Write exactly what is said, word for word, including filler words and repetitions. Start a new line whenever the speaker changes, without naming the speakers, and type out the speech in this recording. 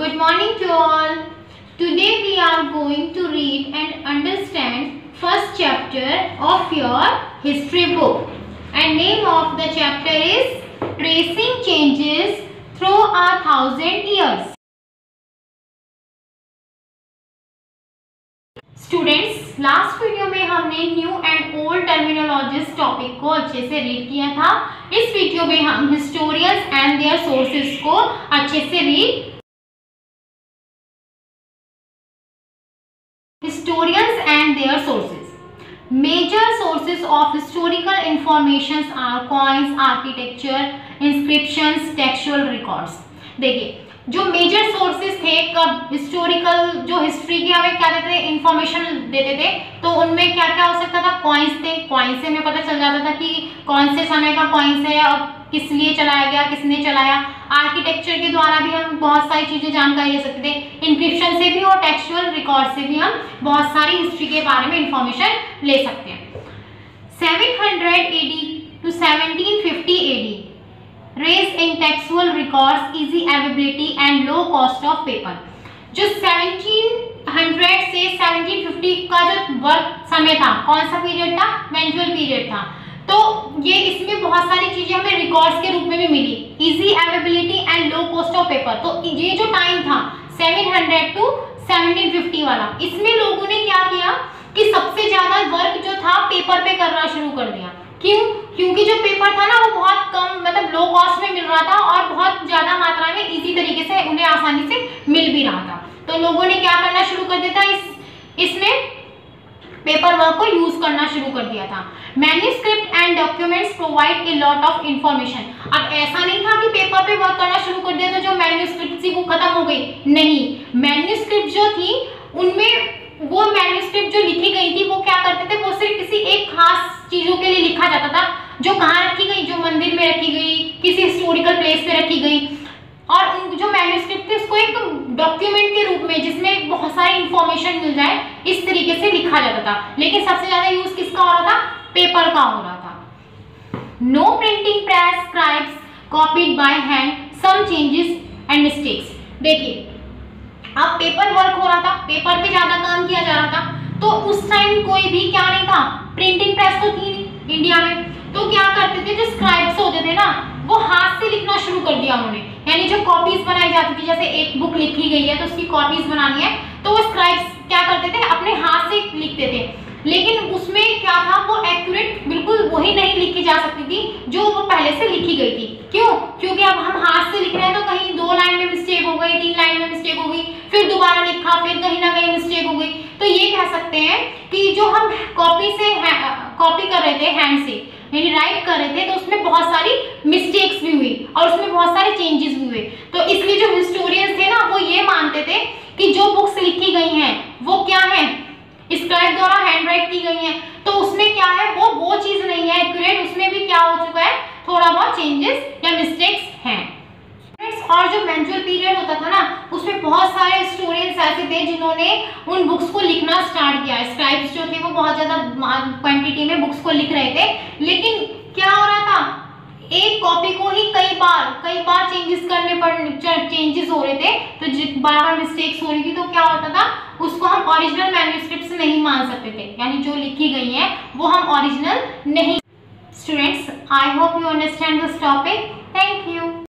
Good morning to all. Today we are going to read and understand first chapter of your history book. And name of the chapter is Tracing Changes Through a Thousand Years. Students, last video में हमने new and old terminologies topic को अच्छे से read किया था। इस video में हम हिस्टोरियंस एंड देयर सोर्सेज को अच्छे से read historians and their sources. Major sources of historical information are coins, architecture, inscriptions, textual records. देखिए, जो मेजर सोर्सेज थे कब हिस्टोरिकल जो हिस्ट्री की हमें क्या देते थे, इंफॉर्मेशन देते थे, तो उनमें क्या क्या हो सकता था, कॉइन्स थे। कॉइन्स से हमें पता चल जाता था कि कौन से समय का कॉइन्स है और किस लिए चलाया गया, किसने चलाया। आर्किटेक्चर के द्वारा भी हम बहुत सारी चीजें जानकारी ले सकते थे। इंक्रिप्शन से भी और टेक्सचुअल रिकॉर्ड से भी हम बहुत सारी हिस्ट्री के बारे में इंफॉर्मेशन ले सकते हैं। Seven hundred A D to seventeen fifty A D rise in textual records, easy availability and low cost of paper. जो सेवनटीन हंड्रेड से सेवनटीन फिफ्टी का जो वर्क समय था, कौन सा पीरियड था, मेंजुअल पीरियड था। तो ये इसमें बहुत सारी चीजें हमें रिकॉर्ड्स के रूप में भी मिली, easy availability and low cost of paper. तो ये जो टाइम था seven hundred to seventeen fifty वाला, इसमें लोगों ने क्या किया कि सबसे ज्यादा वर्क जो था पेपर पे करना शुरू कर दिया। क्यों? क्योंकि जो पेपर था ना वो बहुत कम मतलब लो कॉस्ट में मिल रहा था और बहुत ज्यादा मात्रा में इजी तरीके से उन्हें आसानी से मिल भी रहा था। तो लोगों ने क्या करना शुरू कर दिया था, इस इसमें पेपर वर्क को यूज करना शुरू कर दिया था। Manuscript and documents provide a lot of information. अब ऐसा नहीं था कि पेपर पे वर्क करना शुरू कर दिया तो जो मैन्युस्क्रिप्ट थी वो खत्म हो गई, नहीं। मैन्युस्क्रिप्ट जो थी उनमें वो मैन्युस्क्रिप्ट जो लिखी गई थी वो क्या करते थे, वो सिर्फ किसी एक खास चीजों के लिए लिखा जाता था, जो कहाँ रखी गई, जो मंदिर में रखी गई, किसी हिस्टोरिकल प्लेस पे रखी गई। और उन जो मैन्युस्क्रिप्ट थे उसको एक डॉक्यूमेंट के रूप में जिसमें बहुत सारी इंफॉर्मेशन मिल जाए इस तरीके से लिखा जाता था। लेकिन सबसे ज्यादा यूज किसका हो रहा था, पेपर का हो रहा था। No printing press, scribes copied by hand, some changes and mistakes. देखिए, अब पेपर वर्क हो रहा था, पेपर पे ज्यादा काम किया जा रहा था, तो उस टाइम कोई भी क्या नहीं था, प्रिंटिंग प्रेस तो थी नहीं इंडिया में। तो क्या करते थे, जो स्क्राइब्स होते थे ना वो हाथ से लिखना शुरू कर दिया उन्होंने। यानी जो कॉपीज बनाई जाती थी, जैसे एक बुक लिखी गई है तो उसकी कॉपीज बनानी है, तो वो स्क्राइब्स क्या करते थे, अपने हाथ से लिखते थे। लेकिन उसमें क्या था, वो एक्यूरेट बिल्कुल वही नहीं लिखी जा सकती थी जो वो पहले से लिखी गई थी। क्यों? क्योंकि अब हम हाथ से लिख रहे हैं तो कहीं दो लाइन में मिस्टेक हो गई, तीन लाइन में मिस्टेक हो गई, फिर दोबारा लिखा, फिर कहीं ना कहीं मिस्टेक हो गई। तो ये कह सकते हैं कि जो हम कॉपी से कॉपी कर रहे थे हैंड से, यानी राइट कर रहे थे, तो उसमें बहुत सारी मिस्टेक्स भी हुई और उसमें बहुत सारे चेंजेस भी हुए। तो इसलिए जो हिस्टोरियंस थे ना वो ये मानते थे कि जो बुक्स लिखी गई हैं वो क्या है, स्क्राइब द्वारा हैंड राइट की गई हैं, तो उसमें क्या है, वो वो चीज नहीं है एक्यूरेट, उसमें भी क्या हो चुका है, थोड़ा बहुत चेंजेस या मिस्टेक्स हैं। और जो मेंजुअल पीरियड होता था ना उसमें बहुत सारे हिस्टोरियंस ऐसे थे जिन्होंने उन बुक्स को लिखना स्टार्ट किया। स्क्राइब्स जो थे वो बहुत ज्यादा क्वांटिटी में बुक्स को लिख रहे थे, लेकिन क्या हो रहा था, एक कॉपी को ही कई बार कई बार चेंजेस करने पड़ चेंजेस हो रहे थे, तो बार बार मिस्टेक्स हो रही थी। तो क्या होता था, उसको हम ओरिजिनल मैन्युस्क्रिप्ट नहीं मान सकते थे, यानी जो लिखी गई है वो हम ओरिजिनल नहीं। Students, I hope you understand this topic. Thank you.